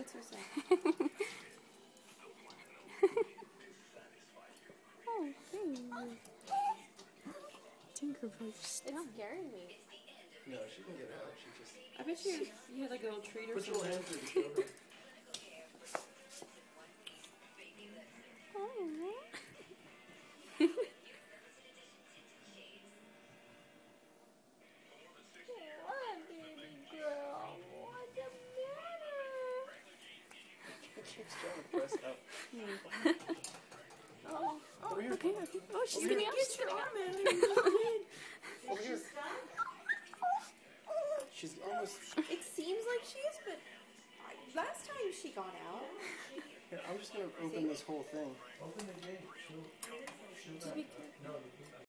so sad. Oh, hey. Tinkerbell, stop. It's scaring me. No, she can get out. She just... I bet you had like a little treat or Put your something. hand through the shoulder. What, baby girl? What's the matter? She keeps trying to press up. Oh, Over here. Okay, okay. Oh, she's Over getting here. up. She's getting up. Over here. She's almost... it seems like she is, but last time she got out. Here, I'm just going to open this whole thing. Open the gate. She'll Just be careful.